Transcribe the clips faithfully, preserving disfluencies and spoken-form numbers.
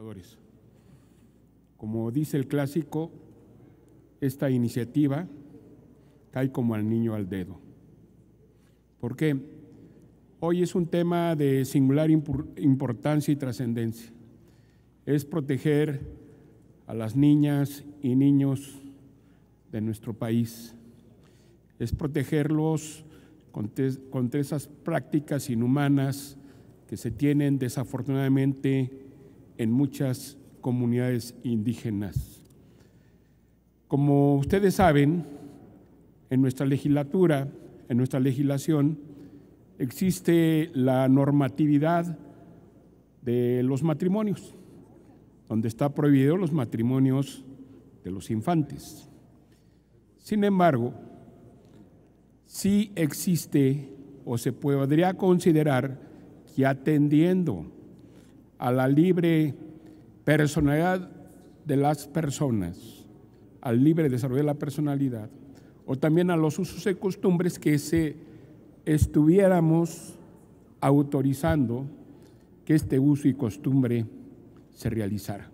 legisladores. Como dice el clásico, esta iniciativa cae como al niño al dedo. ¿Por qué? Hoy es un tema de singular importancia y trascendencia. Es proteger a las niñas y niños de nuestro país. Es protegerlos contra esas prácticas inhumanas que se tienen desafortunadamente en muchas comunidades indígenas. Como ustedes saben, en nuestra legislatura, en nuestra legislación, existe la normatividad de los matrimonios, donde está prohibido los matrimonios de los infantes. Sin embargo, sí existe o se podría considerar que atendiendo a la libre personalidad de las personas, al libre desarrollo de la personalidad, o también a los usos y costumbres que se estuviéramos autorizando que este uso y costumbre se realizara.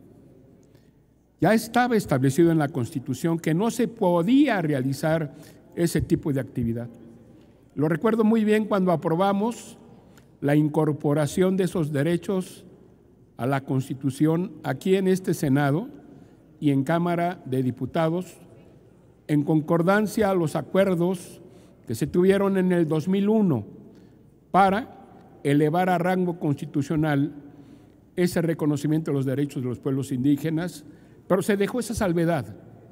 Ya estaba establecido en la Constitución que no se podía realizar ese tipo de actividad. Lo recuerdo muy bien cuando aprobamos la incorporación de esos derechos a la Constitución aquí en este Senado y en Cámara de Diputados, en concordancia a los acuerdos que se tuvieron en el dos mil uno para elevar a rango constitucional ese reconocimiento de los derechos de los pueblos indígenas, pero se dejó esa salvedad,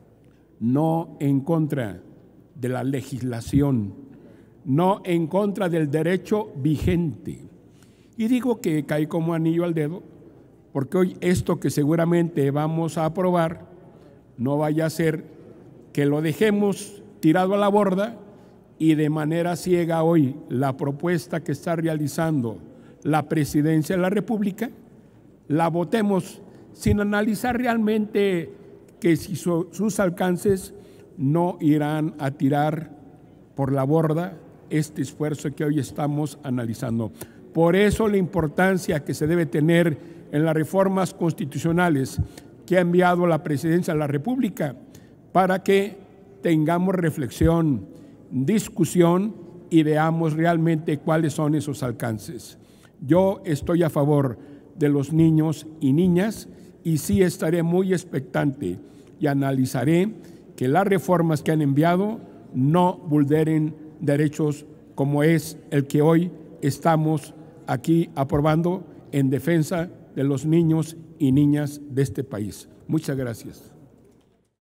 no en contra de la legislación, no en contra del derecho vigente. Y digo que cae como anillo al dedo, porque hoy esto que seguramente vamos a aprobar no vaya a ser que lo dejemos tirado a la borda y de manera ciega hoy la propuesta que está realizando la Presidencia de la República la votemos sin analizar realmente que si su, sus alcances no irán a tirar por la borda este esfuerzo que hoy estamos analizando. Por eso la importancia que se debe tener en las reformas constitucionales que ha enviado la Presidencia de la República para que tengamos reflexión, discusión y veamos realmente cuáles son esos alcances. Yo estoy a favor de los niños y niñas y sí estaré muy expectante y analizaré que las reformas que han enviado no vulneren derechos como es el que hoy estamos aquí aprobando en defensa de los niños y niñas de este país. Muchas gracias.